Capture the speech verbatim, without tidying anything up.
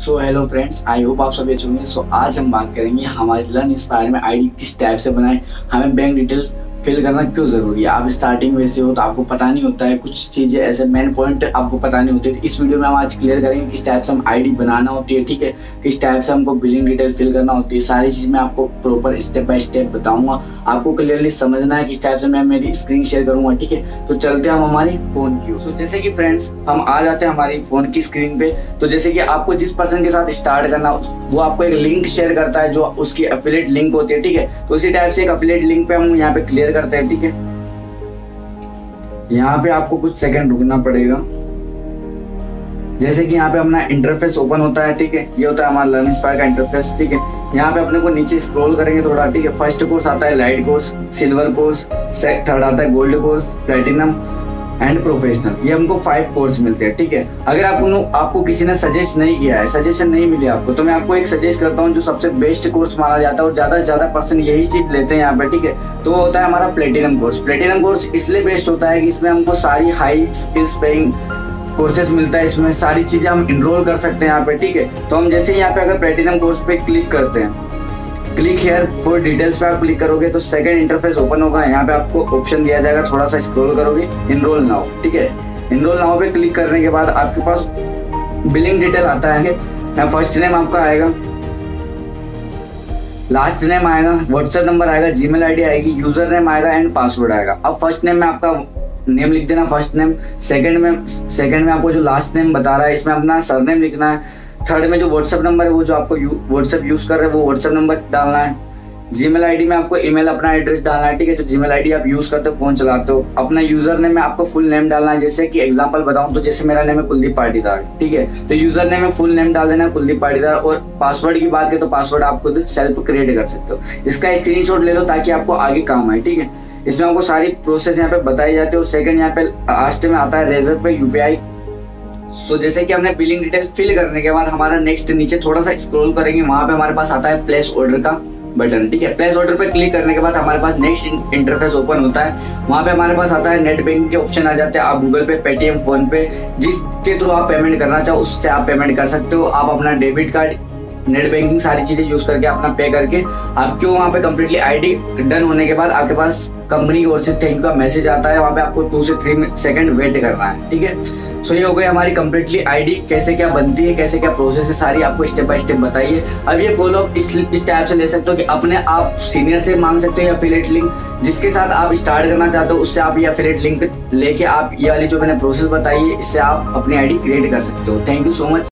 So hello friends, I hope आप सभी अच्छे होंगे। सो आज हम बात करेंगे हमारे लर्न इंस्पायर में आईडी किस टाइप से बनाएं, हमें बैंक डिटेल फिल करना क्यों ज़रूरी है। आप स्टार्टिंग में से हो तो आपको पता नहीं होता है, कुछ चीज़ें ऐसे मेन पॉइंट आपको पता नहीं होते। तो इस वीडियो में हम आज क्लियर करेंगे किस टाइप से हम आईडी बनाना होती है, ठीक है, किस टाइप से हमको बिलिंग डिटेल फिल करना होती है। सारी चीज़ मैं आपको प्रॉपर स्टेप बाय स्टेप बताऊंगा, आपको क्लियरली समझना है किस टाइप से मैं मेरी स्क्रीन शेयर करूंगा, ठीक है। तो चलते हैं हम हमारी फ़ोन की। सो जैसे कि फ्रेंड्स हम आ जाते हैं हमारी फ़ोन की स्क्रीन पे। तो जैसे कि आपको जिस पर्सन के साथ स्टार्ट करना वो आपको एक लिंक शेयर करता है जो उसकी एफिलिएट लिंक होती है, ठीक है। तो इसी टाइप से एक एफिलिएट लिंक पे हम यहाँ पे क्लियर करते हैं, ठीक है। यहाँ पे आपको कुछ सेकंड रुकना पड़ेगा। जैसे कि यहाँ पे अपना इंटरफेस ओपन होता है, ठीक है, ये होता है हमारा लर्न इंस्पायर का इंटरफेस, ठीक है। यहाँ पे अपने को नीचे स्क्रॉल करेंगे थोड़ा, ठीक है। फर्स्ट कोर्स आता है light course, silver course, third आता है gold course, platinum and professional. ये हमको फाइव कोर्स मिलते हैं, ठीक है। अगर आपको आपको किसी ने सजेस्ट नहीं किया है, सजेशन नहीं मिली आपको, तो मैं आपको एक सजेस्ट करता हूँ जो सबसे बेस्ट कोर्स माना जाता है और ज्यादा से ज्यादा पर्सन यही चीज लेते हैं यहाँ पे, ठीक है। तो वो होता है हमारा प्लेटिनम कोर्स। प्लेटिनम कोर्स इसलिए बेस्ट होता है कि इसमें हमको सारी हाई स्किल्स पेइंग कोर्सेज मिलता है, इसमें सारी चीजें हम इनरोल कर सकते हैं यहाँ पे, ठीक है। तो हम जैसे यहाँ पे अगर प्लेटिनम कोर्स पे क्लिक करते हैं, क्लिक हेयर फॉर डिटेल्स पे आप क्लिक करोगे तो सेकंड इंटरफेस ओपन होगा। यहाँ पे आपको ऑप्शन दिया जाएगा, थोड़ा सा स्क्रॉल करोगे, इनरोल नाउ, ठीक है। इनरोल नाउ पे क्लिक करने के बाद आपके पास बिलिंग डिटेल आता है। यहाँ फर्स्ट नेम आपका आएगा, लास्ट नेम आएगा, व्हाट्सएप नंबर आएगा, जीमेल आईडी आएगी, यूजर नेम आएगा एंड पासवर्ड आएगा। अब फर्स्ट नेम में आपका नेम लिख देना, फर्स्ट नेम। सेकंड में सेकंड में आपको जो लास्ट नेम बता रहा है इसमें अपना सरनेम लिखना है। थर्ड में जो व्हाट्सएप नंबर है वो जो आपको व्हाट्सएप यूज कर रहे हैं वो व्हाट्सएप नंबर डालना है। जीमेल आईडी में आपको ईमेल अपना एड्रेस डालना है, ठीक है, जो जीमेल आईडी आप यूज करते हो फोन चलाते हो। अपना यूजर नेम में आपको फुल नेम डालना है। जैसे कि एग्जांपल बताऊं तो जैसे मेरा नेम है कुलदीप पाटीदार, ठीक है, तो यूजर नेम में फुल नेम डाल देना है कुलदीप पाटीदार। और पासवर्ड की बात करें तो पासवर्ड आप खुद सेल्फ क्रिएट कर सकते हो। इसका स्क्रीनशॉट ले लो ताकि आपको आगे काम आए, ठीक है। इसमें आपको सारी प्रोसेस यहाँ पे बताई जाती है। और सेकंड यहाँ पे लास्ट में आता है रेजर पे यूपीआई। सो so, जैसे कि हमने बिलिंग डिटेल फिल करने के बाद हमारा नेक्स्ट नीचे थोड़ा सा स्क्रॉल करेंगे, वहां पे हमारे पास आता है प्लेस ऑर्डर का बटन, ठीक है। प्लेस ऑर्डर पे क्लिक करने के बाद हमारे पास नेक्स्ट इंटरफेस ओपन होता है। वहां पे हमारे पास आता है नेट बैंकिंग के ऑप्शन आ जाते हैं। आप गूगल पे, पेटीएम, फोन पे, जिसके थ्रू आप पेमेंट करना चाहो उससे आप पेमेंट कर सकते हो। आप अपना डेबिट कार्ड, नेट बैंकिंग सारी चीजें यूज करके अपना पे करके आपके वहाँ पे कम्प्लीटली आईडी डन होने के बाद आपके पास कंपनी की ओर से थैंक यू का मैसेज आता है। वहाँ पे आपको टू से थ्री सेकंड वेट करना है, ठीक है। सो ये हो गई हमारी कम्प्लीटली आईडी कैसे क्या बनती है, कैसे क्या प्रोसेस है, सारी आपको स्टेप बाय स्टेप बताइए। अब ये फॉलो अप इस इस टाइप से ले सकते हो कि अपने आप सीनियर से मांग सकते हो या एफिलिएट लिंक जिसके साथ आप स्टार्ट करना चाहते हो उससे आप ये एफिलिएट लिंक लेके आप ये वाली जो मैंने प्रोसेस बताई है इससे आप अपनी आईडी क्रिएट कर सकते हो। Thank you so much.